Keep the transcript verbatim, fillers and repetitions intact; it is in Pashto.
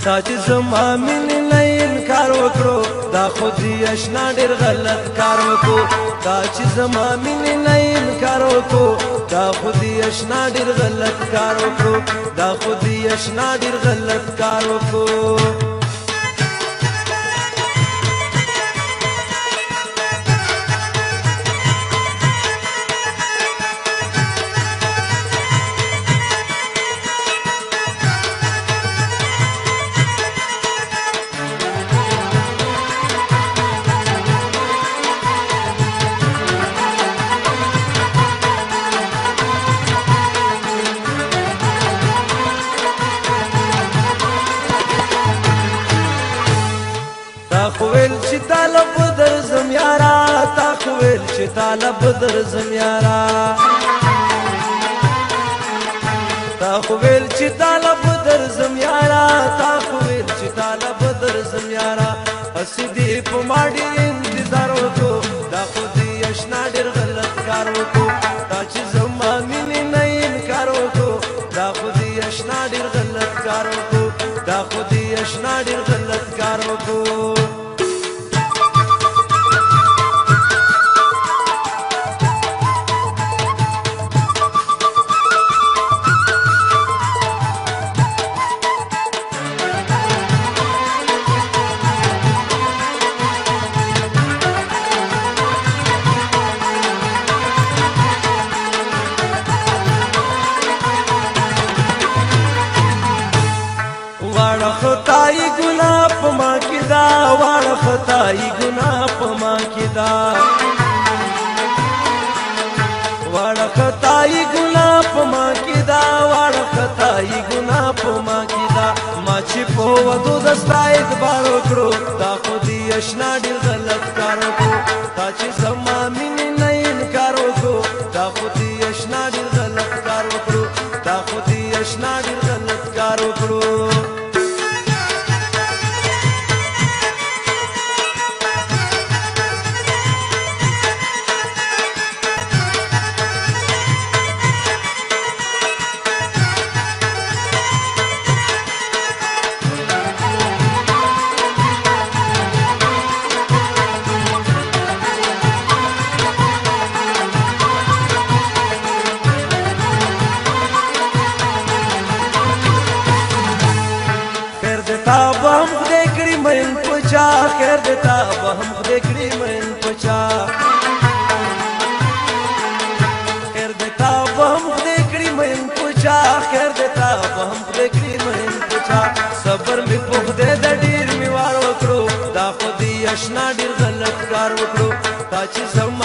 تا چې زما مینې نه انکار وکړو دا خو دې اشنا ډېر غلط کار وکړو دا چې زما مینې نه انکار وکړو دا خو دې اشنا ډېر غلط کار وکړو دا خو دې اشنا ډېر غلط کار وکړو تا خویل چې طالب درځم یارا تا خویل چې طالب درځم یارا تا خویل چې طالب درځم یارا تا خویل چې طالب درځم یارا اسی دې په ما ډېر انتظار وکړو دا خو دې اشنا ډېر غلط کار وکړو دا چې زما مینې نه انکار وکړو دا خو دې اشنا ډېر غلط کار وکړو دا خو دې اشنا ډېر غلط کار وکړو واړه خدای ګناه په ما کې دا واړه خدای ګناه په ما کې دا واړه خدای ګناه په ما کې دا واړه خدای ګناه په ما کې دا ما چې په ودو د ستا اعتبار وکړو دا خو دې اشنا ډېر غلط کار وکړو دا چې زما مینې نه انکار وکړو دا خو دې اشنا ډېر غلط کار وکړو دا خو دې اشنا ډېر غلط کار وکړو تا به هم خدای کړي مین پچا خیر دې تا به هم خدای کړي مین پچا خیر دې تا به هم خدای کړي مین پچا خیر دې تا به هم خدای کړي مین پچا صبر مې په خدای د ډېر مې وار وکړو دا خو دې اشنا ډېر غلط کار وکړو دا چې